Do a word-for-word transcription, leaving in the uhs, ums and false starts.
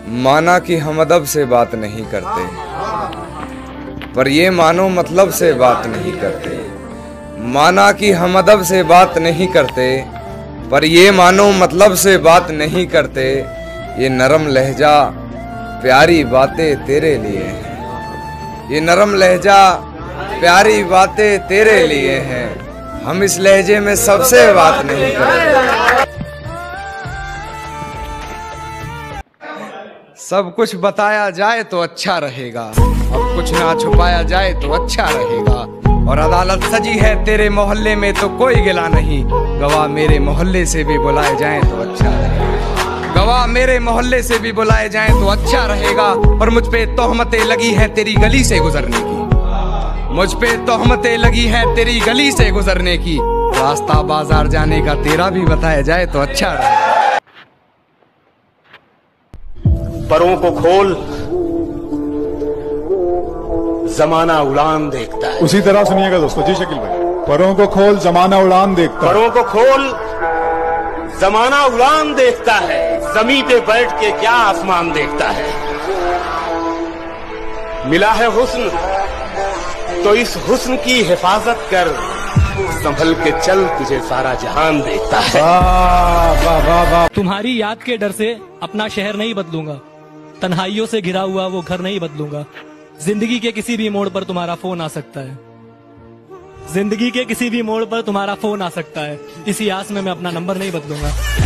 माना कि हम अदब से बात नहीं करते, पर ये मानो मतलब से बात नहीं करते। माना कि हम अदब से बात नहीं करते, पर ये मानो मतलब से बात नहीं करते। ये नरम लहजा प्यारी बातें तेरे लिए हैं, ये नरम लहजा प्यारी बातें तेरे लिए हैं। हम इस लहजे में सबसे बात नहीं करते। सब कुछ बताया जाए तो अच्छा रहेगा, अब कुछ ना छुपाया जाए तो अच्छा रहेगा। और अदालत सजी है तेरे मोहल्ले में तो कोई गिला नहीं, गवाह मेरे मोहल्ले से भी बुलाए जाएं तो अच्छा रहेगा। गवाह मेरे मोहल्ले से भी बुलाए जाएं तो अच्छा रहेगा। पर मुझ पे तोहमतें लगी हैं तेरी गली से गुजरने की, मुझ पे तोहमतें लगी हैं तेरी गली से गुजरने की। रास्ता बाजार जाने का तेरा भी बताया जाए तो अच्छा रहेगा। परों को खोल, जमाना उड़ान देखता है। उसी तरह सुनिएगा दोस्तों। जी शकील भाई। परों को खोल, जमाना उड़ान देखता है। परों को खोल, जमाना उड़ान देखता है। जमीन पे बैठ के क्या आसमान देखता है। मिला है हुस्न तो इस हुस्न की हिफाजत कर, संभल के चल तुझे सारा जहान देखता है। वाह वाह वाह वाह। तुम्हारी याद के डर से अपना शहर नहीं बदलूंगा, तन्हाइयों से घिरा हुआ वो घर नहीं बदलूंगा। जिंदगी के किसी भी मोड़ पर तुम्हारा फोन आ सकता है, जिंदगी के किसी भी मोड़ पर तुम्हारा फोन आ सकता है। इसी आस में मैं अपना नंबर नहीं बदलूंगा।